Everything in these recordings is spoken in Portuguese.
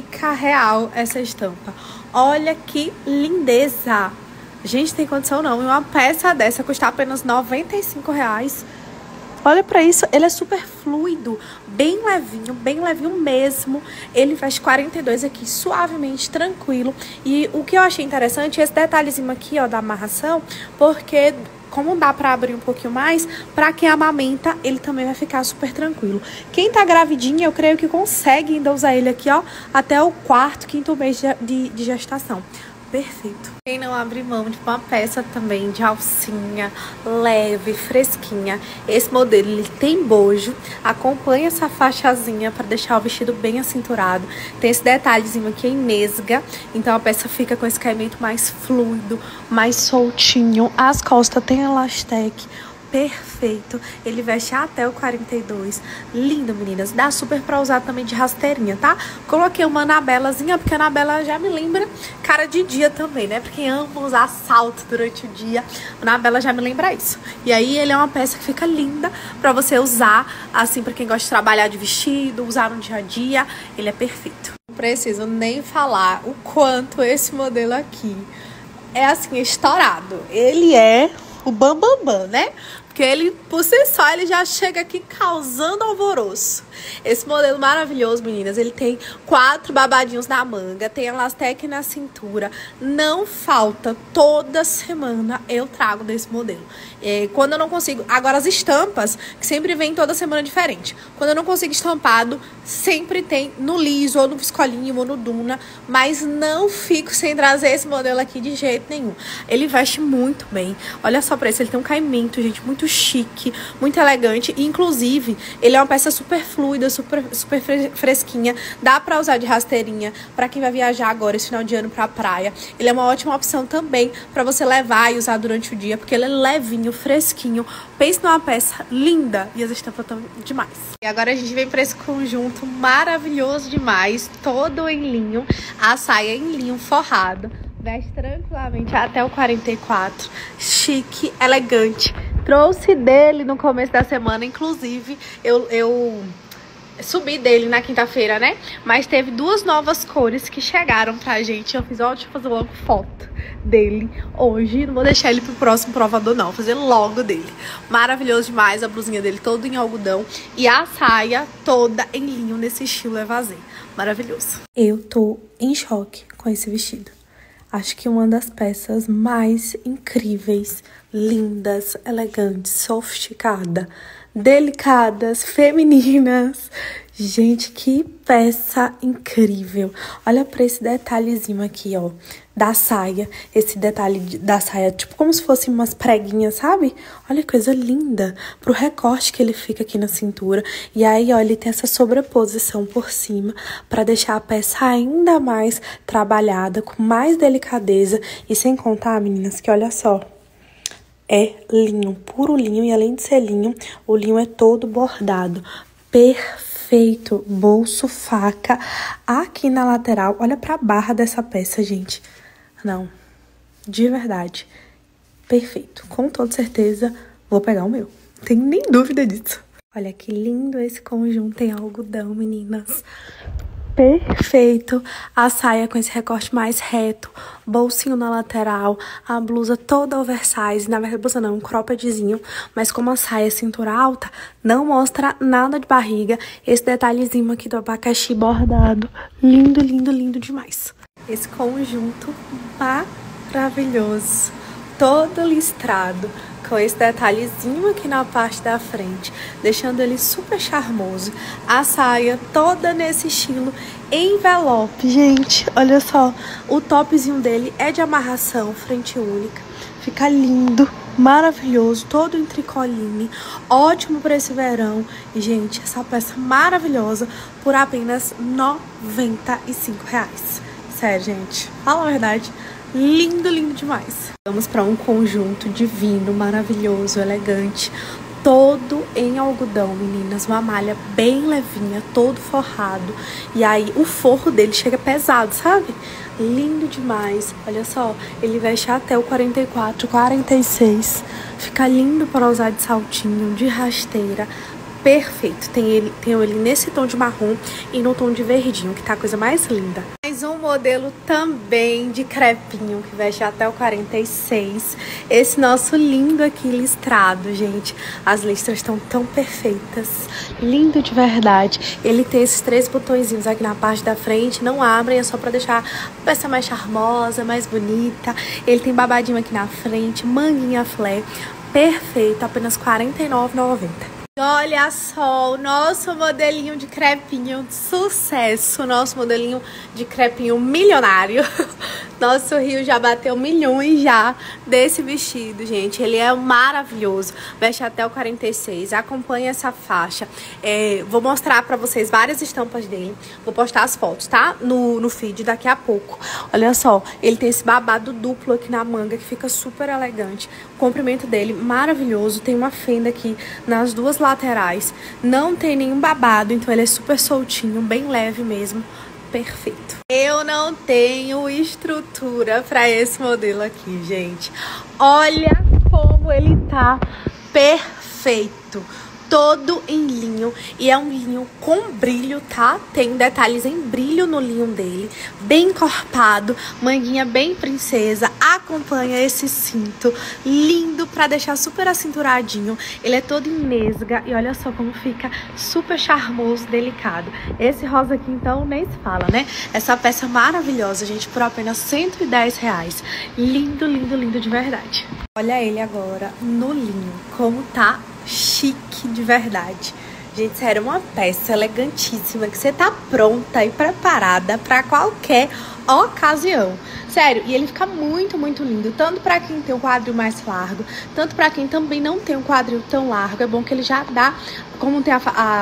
Fica real essa estampa. Olha que lindeza. Gente, tem condição não. E uma peça dessa custar apenas R$95. Olha pra isso, ele é super fluido, bem levinho mesmo. Ele veste 42 aqui, suavemente, tranquilo. E o que eu achei interessante é esse detalhezinho aqui, ó, da amarração, porque como dá pra abrir um pouquinho mais, pra quem amamenta, ele também vai ficar super tranquilo. Quem tá gravidinha, eu creio que consegue ainda usar ele aqui, ó, até o quarto, quinto mês de gestação. Perfeito. Quem não abre mão de uma peça também de alcinha, leve, fresquinha. Esse modelo, ele tem bojo. Acompanha essa faixazinha para deixar o vestido bem acinturado. Tem esse detalhezinho aqui em nesga. Então a peça fica com esse caimento mais fluido, mais soltinho. As costas tem elastec. Perfeito, ele veste até o 42. Lindo, meninas. Dá super pra usar também de rasteirinha, tá? Coloquei uma Anabelazinha, porque a Anabela já me lembra cara de dia também, né? Pra quem ama usar salto durante o dia, a Anabela já me lembra isso. E aí ele é uma peça que fica linda pra você usar, assim, pra quem gosta de trabalhar de vestido, usar no dia a dia. Ele é perfeito. Não preciso nem falar o quanto esse modelo aqui é, assim, estourado. Ele é o bambambam, né? Porque ele, por si só, ele já chega aqui causando alvoroço. Esse modelo maravilhoso, meninas, ele tem 4 babadinhos na manga, tem elastec na cintura. Não falta, toda semana eu trago desse modelo. Quando eu não consigo... Agora, as estampas, que sempre vem toda semana diferente. Quando eu não consigo estampado, sempre tem no liso, ou no viscolinho, ou no duna. Mas não fico sem trazer esse modelo aqui de jeito nenhum. Ele veste muito bem. Olha só pra isso, ele tem um caimento, gente, muito chique, muito elegante. E, inclusive, ele é uma peça super fluida, super fresquinha. Dá pra usar de rasteirinha pra quem vai viajar agora esse final de ano pra praia. Ele é uma ótima opção também pra você levar e usar durante o dia, porque ele é levinho, fresquinho. Pense numa peça linda e as estampas estão demais. E agora a gente vem pra esse conjunto maravilhoso demais, todo em linho, a saia em linho forrado. Veste tranquilamente até o 44. Chique, elegante. Trouxe dele no começo da semana. Inclusive, eu subi dele na quinta-feira, né? Mas teve 2 novas cores que chegaram pra gente. Eu fiz, ó, deixa eu fazer logo foto dele hoje. Não vou deixar ele pro próximo provador, não. Vou fazer logo dele. Maravilhoso demais. A blusinha dele toda em algodão. E a saia toda em linho, nesse estilo evasê. Maravilhoso. Eu tô em choque com esse vestido. Acho que uma das peças mais incríveis, lindas, elegantes, sofisticada, delicadas, femininas. Gente, que peça incrível. Olha pra esse detalhezinho aqui, ó, da saia. Esse detalhe da saia, tipo como se fossem umas preguinhas, sabe? Olha que coisa linda. Pro recorte que ele fica aqui na cintura. E aí, ó, ele tem essa sobreposição por cima pra deixar a peça ainda mais trabalhada, com mais delicadeza. E sem contar, meninas, que olha só, é linho, puro linho. E além de ser linho, o linho é todo bordado. Perfeito. Bolso, faca. Aqui na lateral, olha pra barra dessa peça, gente. Não, de verdade, perfeito. Com toda certeza, vou pegar o meu. Não tem nem dúvida disso. Olha que lindo esse conjunto em algodão, meninas. Perfeito. A saia com esse recorte mais reto, bolsinho na lateral, a blusa toda oversize. Na verdade, a blusa não, um croppedzinho, mas como a saia é cintura alta, não mostra nada de barriga. Esse detalhezinho aqui do abacaxi bordado, lindo, lindo, lindo demais. Esse conjunto maravilhoso, todo listrado, com esse detalhezinho aqui na parte da frente, deixando ele super charmoso. A saia toda nesse estilo envelope. Gente, olha só, o topzinho dele é de amarração, frente única. Fica lindo, maravilhoso, todo em tricoline, ótimo para esse verão. E, gente, essa peça maravilhosa por apenas R$95. Sério, gente, fala a verdade, lindo, lindo demais. Vamos para um conjunto divino, maravilhoso, elegante, todo em algodão, meninas. Uma malha bem levinha, todo forrado. E aí o forro dele chega pesado, sabe? Lindo demais. Olha só, ele veste até o 44, 46. Fica lindo para usar de saltinho, de rasteira. perfeito. Tenho ele nesse tom de marrom e no tom de verdinho, que tá a coisa mais linda. Mais um modelo também de crepinho, que veste até o 46. Esse nosso lindo aqui listrado, gente. As listras estão tão perfeitas. Lindo de verdade. Ele tem esses 3 botõezinhos aqui na parte da frente, não abrem, é só pra deixar a peça mais charmosa, mais bonita. Ele tem babadinho aqui na frente, manguinha flare. Perfeito, apenas R$ 49,90. Olha só, o nosso modelinho de crepinho de sucesso, nosso modelinho de crepinho milionário. Nosso Rio já bateu milhões já desse vestido, gente. Ele é maravilhoso, veste até o 46, acompanha essa faixa. Vou mostrar pra vocês várias estampas dele, vou postar as fotos, tá? No feed daqui a pouco. Olha só, ele tem esse babado duplo aqui na manga, que fica super elegante. O comprimento dele, maravilhoso, tem uma fenda aqui nas duas laterais. Não tem nenhum babado, então ele é super soltinho, bem leve mesmo. Perfeito. Eu não tenho estrutura para esse modelo aqui, gente. Olha como ele tá perfeito. Todo em linho, e é um linho com brilho, tá? Tem detalhes em brilho no linho dele, bem encorpado, manguinha bem princesa. Acompanha esse cinto, lindo pra deixar super acinturadinho. Ele é todo em nesga e olha só como fica super charmoso, delicado. Esse rosa aqui, então, nem se fala, né? Essa peça maravilhosa, gente, por apenas R$ 110. Lindo, lindo, lindo de verdade. Olha ele agora no linho, como tá chique de verdade. Gente, sério, uma peça elegantíssima que você tá pronta e preparada pra qualquer ocasião. Sério, e ele fica muito, muito lindo. Tanto pra quem tem um quadril mais largo, tanto pra quem também não tem um quadril tão largo. É bom que ele já dá, como tem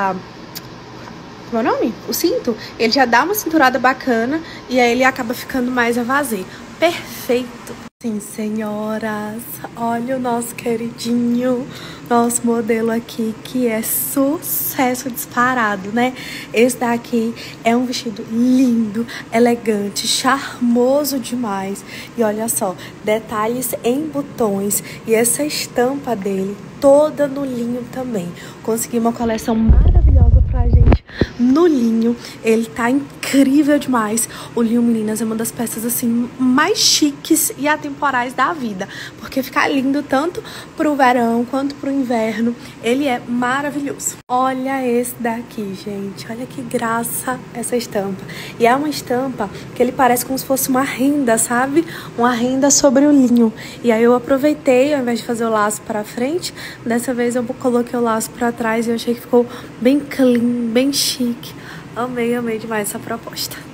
como é o nome? O cinto. Ele já dá uma cinturada bacana e aí ele acaba ficando mais a vazio. Perfeito. Sim, senhoras, olha o nosso queridinho, nosso modelo aqui, que é sucesso disparado, né? Esse daqui é um vestido lindo, elegante, charmoso demais. E olha só, detalhes em botões e essa estampa dele toda no linho também. Consegui uma coleção maravilhosa pra gente no linho. Ele tá incrível demais. O linho, meninas, é uma das peças assim mais chiques e atemporais da vida, porque fica lindo tanto pro verão quanto pro inverno. Ele é maravilhoso. Olha esse daqui, gente. Olha que graça essa estampa. E é uma estampa que ele parece como se fosse uma renda, sabe? Uma renda sobre o linho. E aí eu aproveitei, ao invés de fazer o laço pra frente, dessa vez eu coloquei o laço pra trás e eu achei que ficou bem clean, bem chique. Amei, amei demais essa proposta.